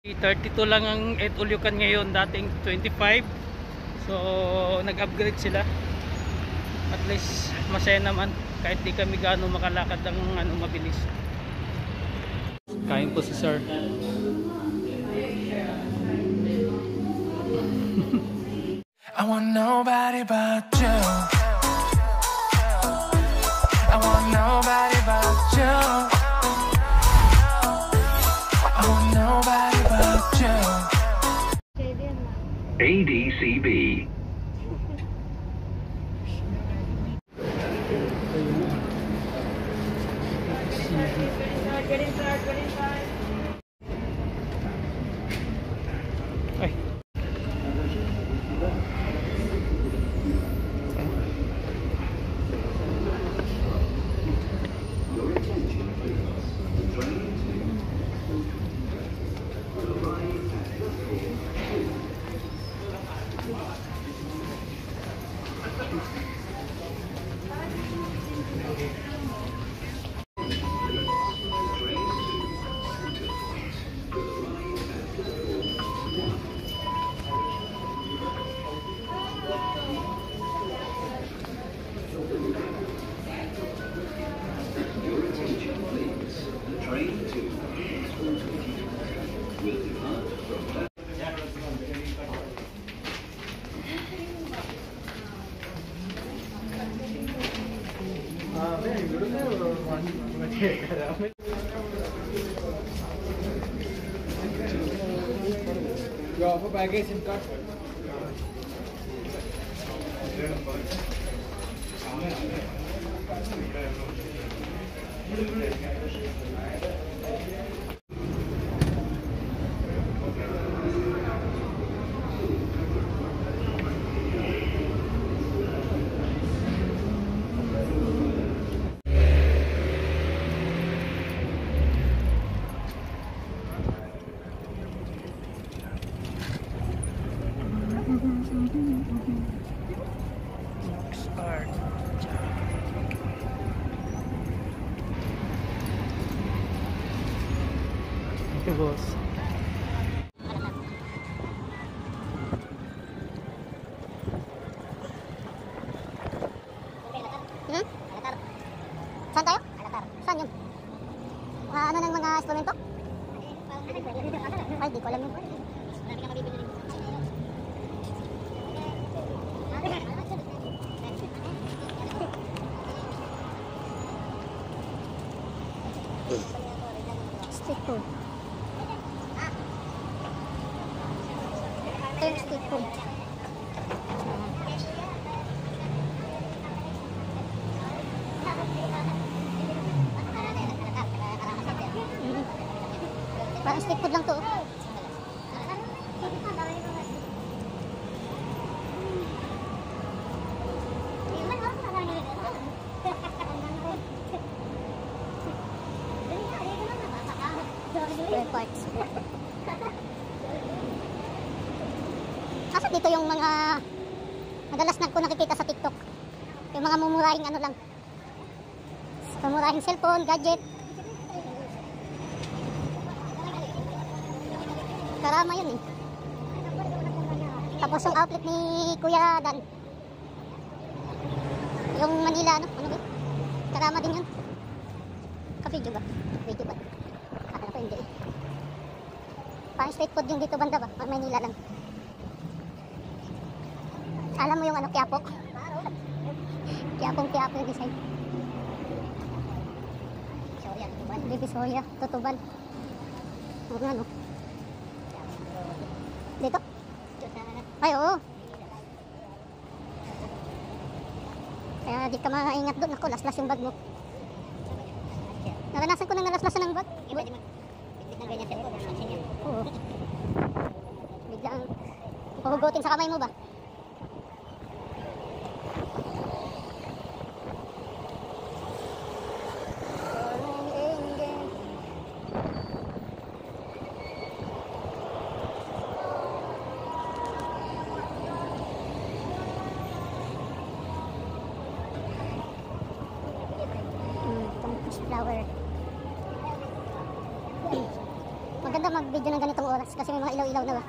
32 lang ang Ed Ulyukan ngayon, dating 25. So nag-upgrade sila. At least masaya naman kahit di kami gaano makalakad ng mabilis. Kain po si sir. I want nobody but you. I want nobody but you. I want nobody but you. ADCB. Ay. You offer baggage in card? Ito boss. Saan tayo? Saan yun? Ano ng mga instrumento? Ay, di ko alam yun. Street food. Ito yung street food. Parang street food lang to. Spare parts. Asa dito yung mga madalas na ko nakikita sa TikTok? Yung mga mumurahing ano lang. Mumurahing cellphone, gadget. Karama yun eh. Tapos yung outlet ni Kuya Dan. Yung Manila ano? Ano ba? Karama din yun. Ka-video ba? Video ba? Akala ko hindi. Parang street food yung dito banda ba? Manila lang. Alam mo yung ano, Quiapo? Quiapo yung design. Divisoria, Tutuban. Ano ano? Dito? Ay, oo. Kaya di ka maingat doon. Ako, laslas yung bag mo. Naranasan ko nang nalaslasan ng bag. Oo. Biglang pahugutin sa kamay mo ba? Flower. Maganda mag-video ng ganitong oras. lights kasi may mga ilaw-ilaw na ba.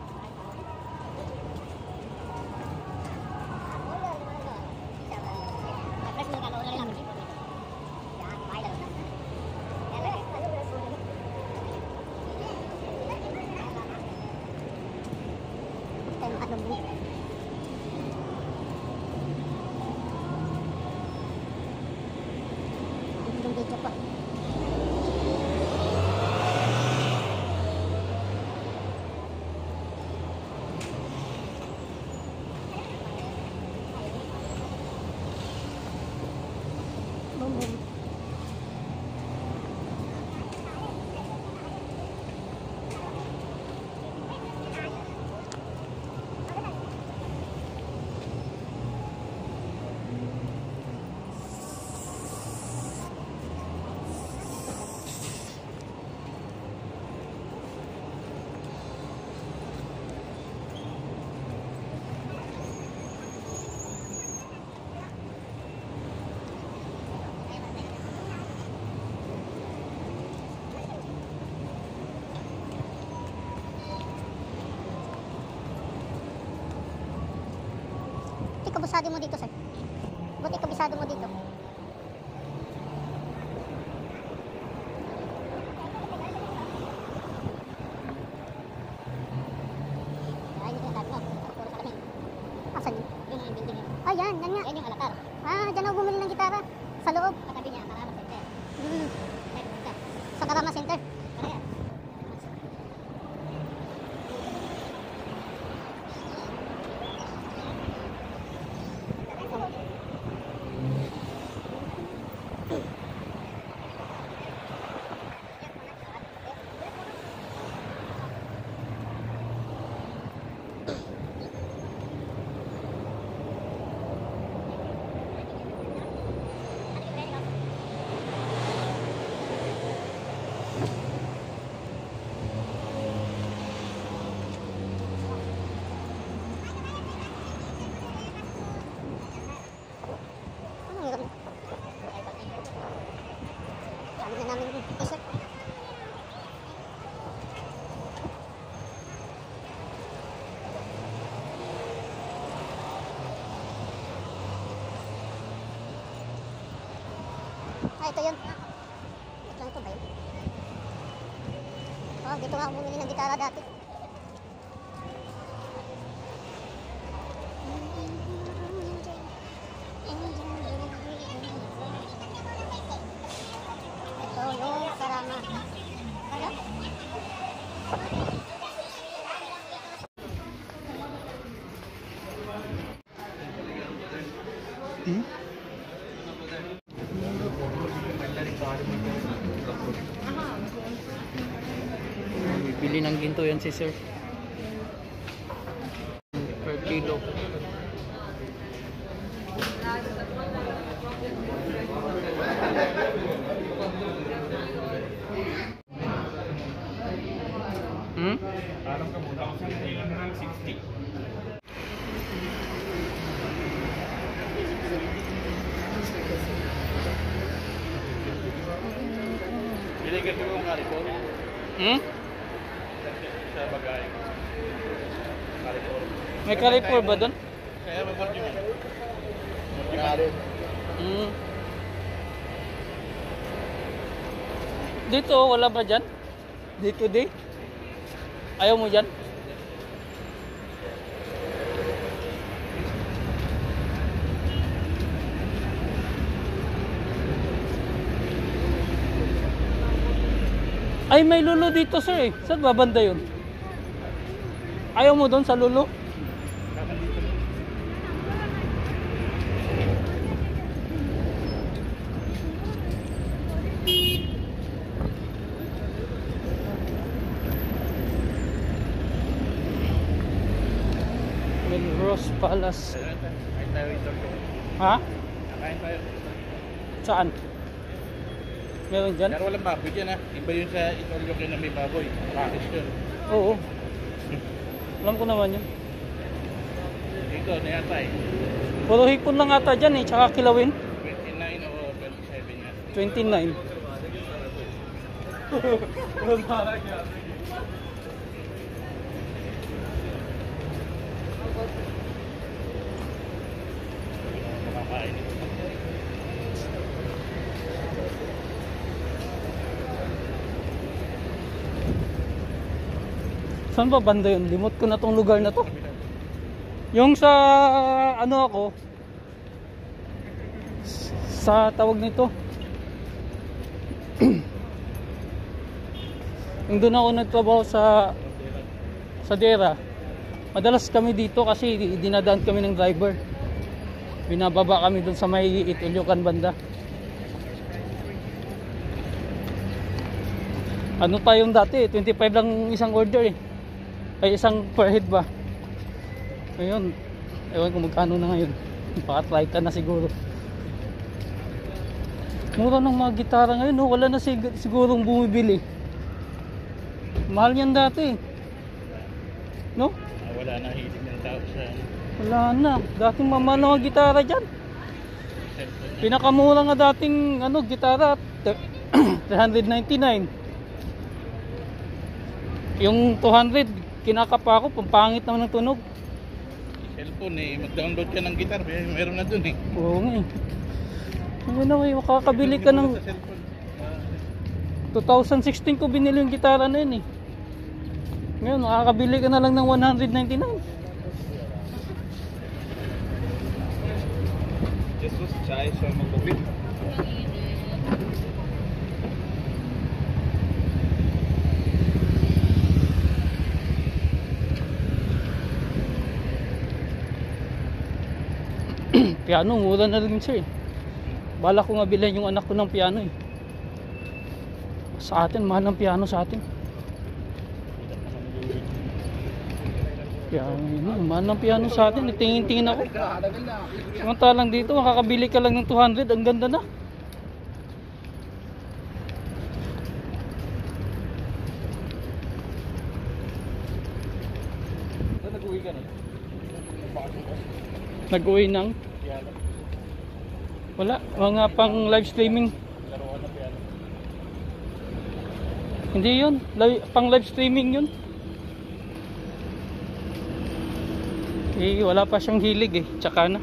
Tayo makadog din. Yung video pa. Boom, boom. Buti kabisado mo dito, sir. Buti kabisado mo dito. Ay, hindi ka dati. Puro sa kami. Asan yun? Yung building yun. Ah, yan nga. Yan yung alakar. Ah, dyan ako bumili ng gitara. Sa loob. Katabi niya, Karama Center. Sa Karama Center. Ano yan? Dami na namin yung t-shirt. Ah, ito yun. Ito lang ito ba yun? Oh, dito nga ako bumili ng gitara dati. Ito yung Karama. Ano? Bibili ng ginto yan si sir. Per kilo. Parang kabuta ko sa ng 60. Binigyan mo yung karipor? Sa bagay. Karipor. May kalipor ba doon? Kaya mabot yun. Dito, wala ba dyan? Dito di? Ayaw mo dyan? Ay, may lulo dito sir eh. Saan ba banda yun? Ayaw mo doon sa lulo? Melrose Palace. Kain tayo ito. Ha? Kain tayo. Saan? Meron dyan? Pero walang baboy dyan ha. Iba yun sa Itolyo kayo na may baboy. Pakis yun. Oo. Alam ko naman yun. Dito na yata eh. Puro hipon lang ata dyan eh. Tsaka kilawin. 29 o 27 nga. 29. Saan ba banda yun? Limot ko na tong lugar na to. Yung sa ano ako, sa tawag nito, yung doon ako nagtrabaho sa Dera. Madalas kami dito kasi dinadaan kami ng driver. Binababa kami doon sa may Itulyukan banda. Ano tayong dati, 25 lang isang order eh. Ay isang per head ba. Ngayon, ewan kung magkano na ngayon. Baka try ka na siguro. Mura ng mga gitara ngayon, no? Wala na sigurong bumibili. Mahal yan dati. No? Wala na hilig ng tao sa Wala na. Dating mamahal na mga gitara dyan. Pinakamura nga dating gitara, 399. Yung 200, kinakapa ako, pampangit naman ng tunog. cellphone eh. Mag-download ka ng guitar, meron na dun eh. Oo nga eh. Makakabili ka ng... Sa cellphone. 2016 ko binili yung gitara na yun eh. Ngayon, makakabili ka na lang ng 199. Jesus, chai, so magkupit. Piano, mura na rin siya eh. Bala ko nga bilhin yung anak ko ng piano eh. Sa atin, mahal ng piano sa atin. Piano, mahal ng piano sa atin. Tingin-tingin ako. Samantalang dito, makakabili ka lang ng 200. Ang ganda na. Nag-uwi ka na? Nag-uwi ng? Piano. Wala, mga pang live streaming. Laruan na piano. Hindi yun, pang live streaming yun. Eh, wala pa siyang hilig eh, tsaka na.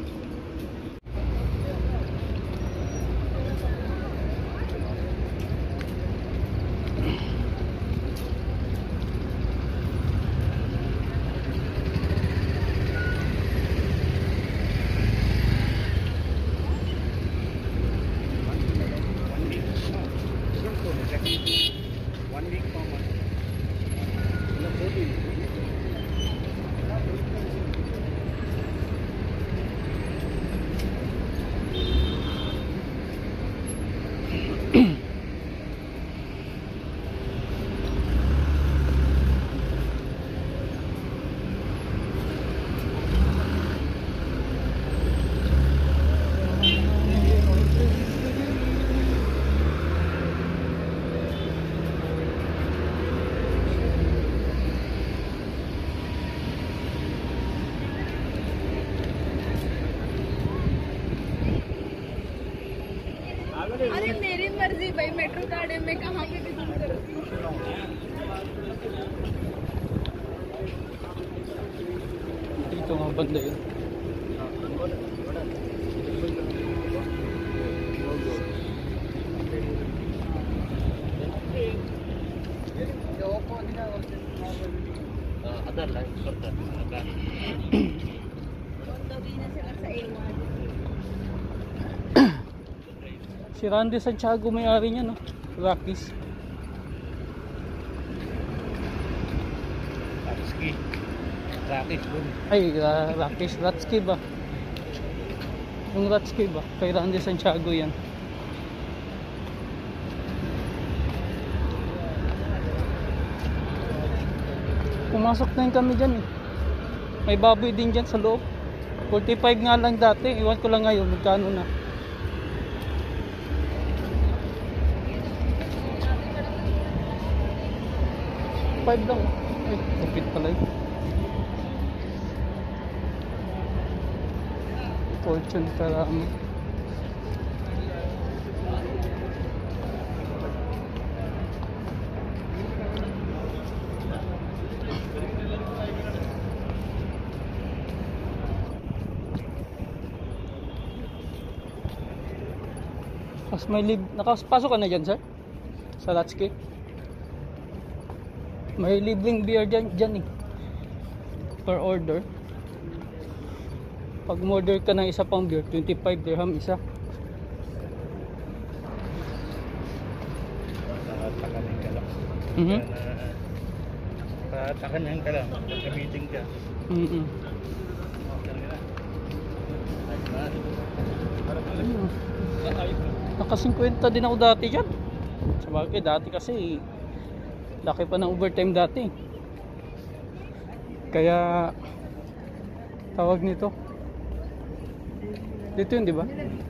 अरे मेरी मर्जी भाई metro card है मैं कहाँ पे भी दूर करती हूँ Dito nga banda yun. Adal lang, sorta. Adal. Si Randy Santiago may-ari niya, no? Rockies. Ratski. Rakis dun. Ay, Rockies. Ratski ba? Yung Ratski ba? Kay Randy Santiago yan. Pumasok na yung kami dyan eh. May baboy din dyan sa loob. 45 nga lang dati. Iwan ko lang ngayon. Magkano na? $5 lang. Ay, kapit pala yun. Fortune karami. Mas may live. Nakapasok ka na dyan, sir? Sa Latchkey? May libreng beer dyan eh. Per order. Pag order ka ng isa pang beer, 25 dirham isa. Tatakanin ka lang. Mhm. Tatakanin ka lang. Gamitin ka. Mhm. Naka 50 din ako dati dyan. Sabagay dati kasi laki pa ng overtime dati. Kaya tawag nito. Dito yun, di ba?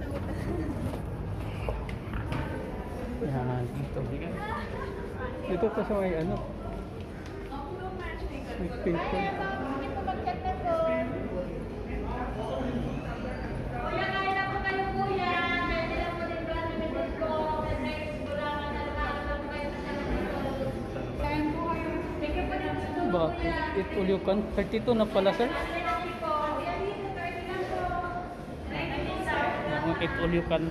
Yan, dito. Dito pa sa may ano. May pink one. Bakit? It all you can. 32 na pala, sir. It all you can.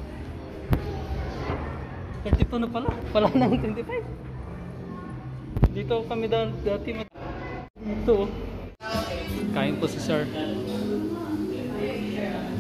32 na pala. Pala ng 25. Dito kami dati. Ito. Kain po si sir.